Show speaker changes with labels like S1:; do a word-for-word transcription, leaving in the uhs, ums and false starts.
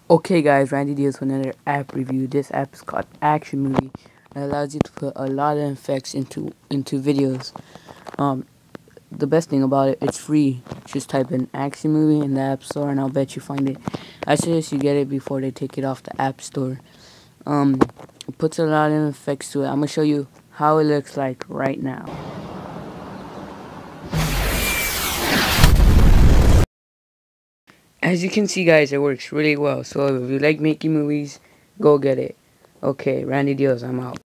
S1: Okay guys, Randy deals with another app review. This app is called Action Movie. It allows you to put a lot of effects into into videos. Um, the best thing about it, it's free. Just type in Action Movie in the App Store and I'll bet you find it. I suggest you get it before they take it off the App Store. Um, it puts a lot of effects to it. I'm gonna show you how it looks like right now. As you can see guys, it works really well. So if you like making movies, go get it. Okay, Randy Deals, I'm out.